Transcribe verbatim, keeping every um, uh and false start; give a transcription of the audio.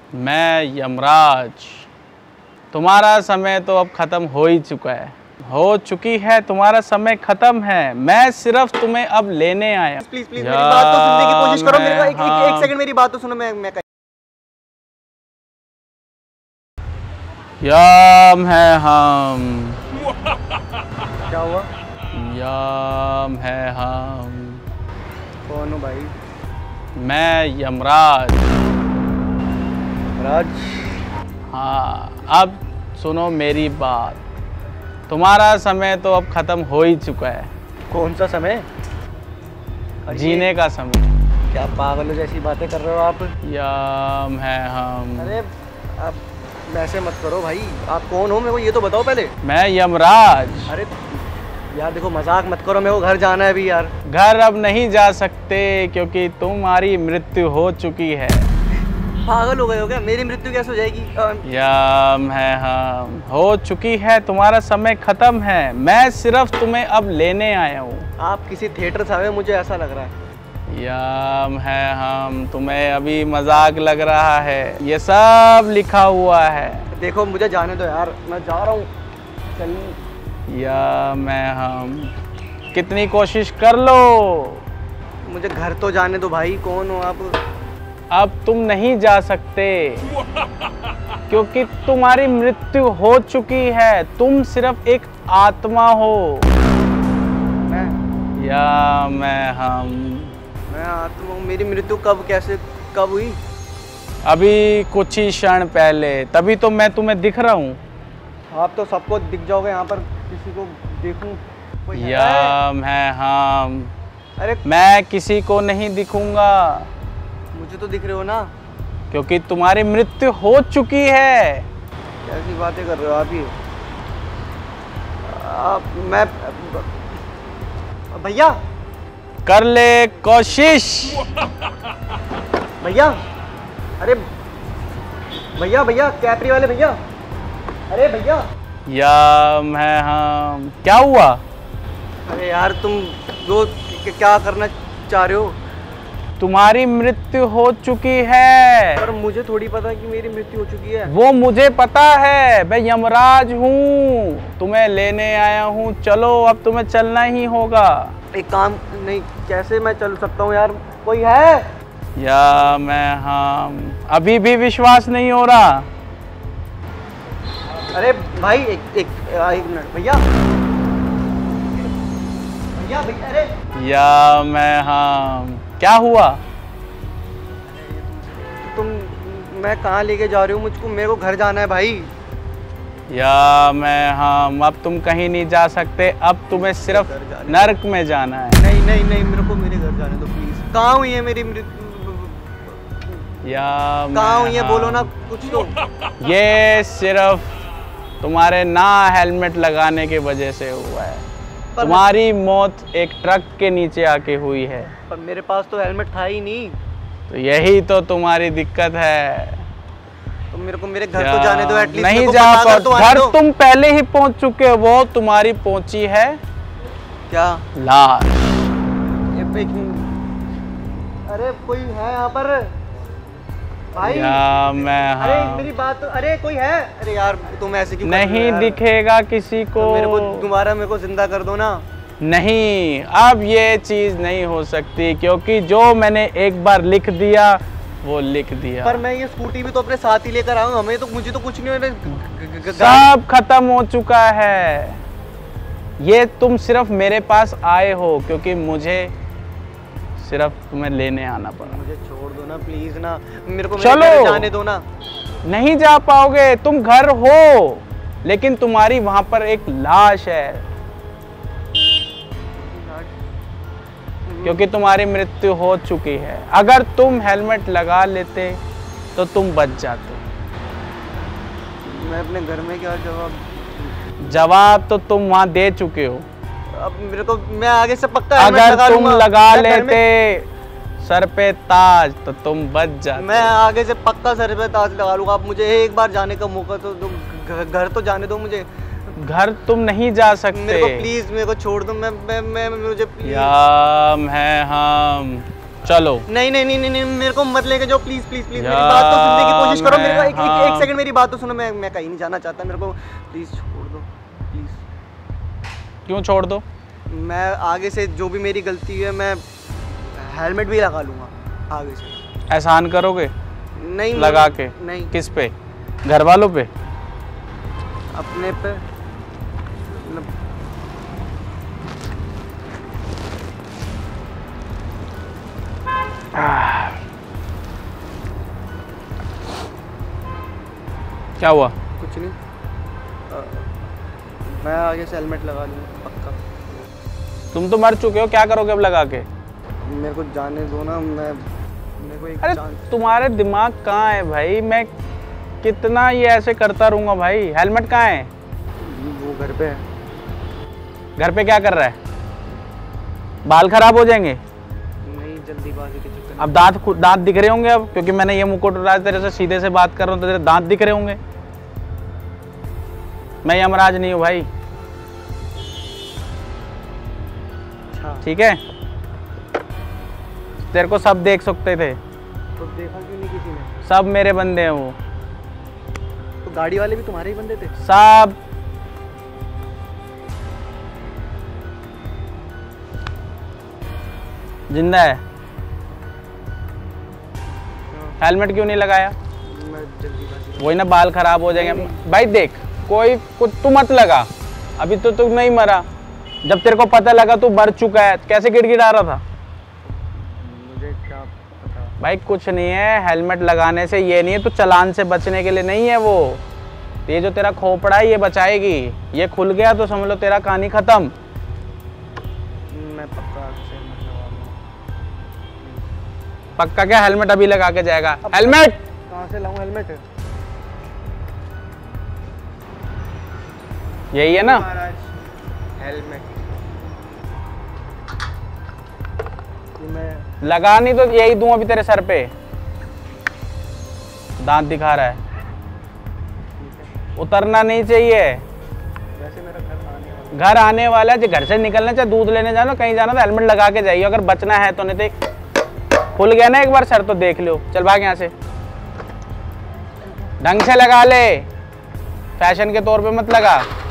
मैं यमराज, तुम्हारा समय तो अब खत्म हो ही चुका है, हो चुकी है तुम्हारा समय खत्म है, मैं सिर्फ तुम्हें अब लेने आया। प्लीज प्लीज मेरी बात तो सुनने की कोशिश करो। मेरे को एक, एक, एक सेकंड मेरी बात तो सुनो। मैं मैं यम है हम। क्या हुआ? यम है हम। कौन हो भाई? मैं यमराज। राज? हाँ, अब सुनो मेरी बात, तुम्हारा समय तो अब खत्म हो ही चुका है। कौन सा समय? जीने का समय। क्या पागलों जैसी बातें कर रहे हो आप? यम है हम। अरे आप वैसे मत करो भाई। आप कौन हो मेरे को ये तो बताओ पहले। मैं यमराज। अरे यार देखो, मजाक मत करो, मेरे को घर जाना है अभी यार। घर अब नहीं जा सकते क्योंकि तुम्हारी मृत्यु हो चुकी है। पागल हो गए हो क्या? मेरी मृत्यु कैसे हो जाएगी? यम है हम। हो चुकी है, तुम्हारा समय खत्म है, मैं सिर्फ तुम्हें अब लेने आया हूँ। आप किसी थिएटर से आए, मुझे ऐसा लग रहा है। यम है हम। तुम्हें अभी मजाक लग रहा है, ये सब लिखा हुआ है। देखो मुझे जाने दो यार, मैं जा रहा हूँ। चलिए। यम है हम। कितनी कोशिश कर लो, मुझे घर तो जाने दो भाई। कौन हो आप? अब तुम नहीं जा सकते क्योंकि तुम्हारी मृत्यु हो चुकी है, तुम सिर्फ एक आत्मा हो। मैं या मैं हम। मैं आत्मा हूँ? मेरी मृत्यु कब, कैसे, कब हुई? अभी कुछ ही क्षण पहले, तभी तो मैं तुम्हें दिख रहा हूँ। आप तो सबको दिख जाओगे, यहाँ पर किसी को देखूं कोई है? या मैं हम। अरे मैं किसी को नहीं दिखूंगा मुझे तो दिख रहे हो ना, क्योंकि तुम्हारी मृत्यु हो चुकी है। कैसी बातें कर रहे हो आप? ये आप मैं भैया कर ले कोशिश। भैया, अरे भैया भैया कैपरी वाले भैया, अरे भैया। या मैं हम। क्या हुआ? अरे यार तुम दो क्या करना चाह रहे हो? तुम्हारी मृत्यु हो चुकी है। पर मुझे थोड़ी पता कि मेरी मृत्यु हो चुकी है। वो मुझे पता है, मैं यमराज हूँ, तुम्हें लेने आया हूँ। चलो अब तुम्हें चलना ही होगा। एक काम नहीं, कैसे मैं चल सकता हूँ यार? कोई है? या मैं हम। अभी भी विश्वास नहीं हो रहा? अरे भाई एक एक एक मिनट भैया भैया भैया अरे या मैं हम। क्या हुआ? तुम, मैं कहाँ लेके जा रहे हो मुझको? मेरे को घर जाना है भाई। या मैं हम। अब तुम कहीं नहीं जा सकते, अब तुम्हें सिर्फ नर्क में जाना है। नहीं नहीं नहीं, मेरे को मेरे घर जाने दो प्लीज। कहाँ हुई है मेरी मृत्यु? या कहाँ हुई है? बोलो ना कुछ तो। ये सिर्फ तुम्हारे ना हेलमेट लगाने की वजह से हुआ है। तुम्हारी मौत एक ट्रक के नीचे आके हुई है। पर मेरे पास तो हेलमेट था ही नहीं। तो यही तो तुम्हारी दिक्कत है। तो मेरे को मेरे घर तो जाने दो एटलीस्ट। नहीं जा पा तो घर तुम पहले ही पहुंच चुके हो, वो तुम्हारी पहुंची है क्या? लाश। अरे कोई है यहाँ पर भाई? या मैं अरे हाँ। मेरी बात तो, अरे कोई है? अरे यार तुम ऐसे क्यों? नहीं दिखेगा किसी को। तो मेरे को दोबारा मेरे को जिंदा कर दो ना। नहीं, अब ये चीज नहीं हो सकती क्योंकि जो मैंने एक बार लिख दिया वो लिख दिया। पर मैं ये स्कूटी भी तो अपने साथ ही लेकर आऊँ, हमें तो मुझे तो कुछ नहीं हो। सब खत्म हो चुका है। ये तुम सिर्फ मेरे पास आए हो क्योंकि मुझे सिर्फ तुम्हें लेने आना पड़ा। मुझे छोड़ दो ना प्लीज ना, मेरे को चलो। मेरे घर जाने दो ना। नहीं जा पाओगे, तुम घर हो लेकिन तुम्हारी वहां पर एक लाश है क्योंकि तुम्हारी मृत्यु हो चुकी है। अगर तुम हेलमेट लगा लेते तो तुम बच जाते। मैं अपने घर में क्या जवाब? जवाब तो तुम वहां दे चुके हो। अब मेरे को, मैं आगे से पक्का अगर लगा तुम लगा मैं लेते सर पे ताज तो तुम बच जाते। मैं आगे से पक्का सर पे ताज लगा लूंगा। आप मुझे एक बार जाने का मौका तो दो, घर तो जाने दो मुझे। घर तुम नहीं जा सकते। मेरे को प्लीज, मेरे को छोड़ दो। मैं मैं मैं मुझे प्लीज। यम है हम। चलो। नहीं नहीं नहीं नहीं, नहीं मेरे को मत लेके जाओ प्लीज प्लीज प्लीज। मेरी बात तो सुनने की कोशिश करो मेरे को, एक, हाँ। एक, एक सेकंड मेरी बात तो सुनो, मैं मैं कहीं नहीं जाना चाहता, मेरे को प्लीज़ छोड़ दो प्लीज़। क्यों छोड़ दो? मैं आगे से जो भी मेरी गलती है मैं हेलमेट भी लगा लूँगा आगे से। एहसान करोगे नहीं लगा के? नहीं, किस पे? घर वालों पे? अपने पे। क्या हुआ? कुछ नहीं, आ, मैं आगे से हेलमेट लगा लूँगा पक्का। तुम तो मर चुके हो, क्या करोगे अब लगा के? मेरे को जाने दो ना, मैं मेरे को एक अरे जान... तुम्हारे दिमाग कहाँ है भाई? मैं कितना ये ऐसे करता रहूँगा भाई? हेलमेट कहाँ है? वो घर पे है। घर पे क्या कर रहा है? बाल खराब हो जाएंगे। नहीं, जल्दीबाजी के चक्कर। अब दांत खु- दांत दिख रहे होंगे अब, क्योंकि मैंने ये मुकुट उड़ा तेरे से सीधे से बात कर रहा हूँ तो तेरे दांत दिख रहे होंगे। मैं यमराज नहीं हूँ भाई, अच्छा ठीक है? तेरे को सब देख सकते थे, तो देखा क्यों नहीं किसी ने? सब मेरे बंदे हैं वो, तो गाड़ी वाले भी तुम्हारे ही बंदे थे? सब। जिंदा है। हेलमेट क्यों नहीं लगाया? मैं जल्दीबाजी। वही ना, बाल खराब हो जाएंगे भाई। देख, कोई कुछ तू मत लगा, अभी तो तू नहीं मरा। जब तेरे को पता लगा तू मर चुका है, कैसे गिड़गिड़ा रहा था? मुझे क्या पता भाई कुछ नहीं है, हेलमेट लगाने से ये नहीं है, तू चालान से बचने के लिए नहीं है वो। ये जो तेरा खोपड़ा है ये बचाएगी, ये खुल गया तो समझ लो तेरा कहानी खत्म। मैं पक्का से हेलमेट लगा लूँगा। पक्का क्या? हेलमेट अभी लगा के जाएगा? हेलमेट कहाँ से लाऊं हेलमेट? यही है ना? महाराज हेलमेट मैं लगा नहीं तो यही दूं अभी तेरे सर पे। दांत दिखा रहा है, उतरना नहीं चाहिए। वैसे मेरा घर आने वाला घर आने वाला है, जो घर से निकलना चाहे दूध लेने जाना कहीं जाना तो हेलमेट लगा के जाइए, अगर बचना है तो। नहीं तो खुल गया ना एक बार सर तो देख लो। चल भाग यहाँ से, ढंग से लगा ले, फैशन के तौर पे मत लगा।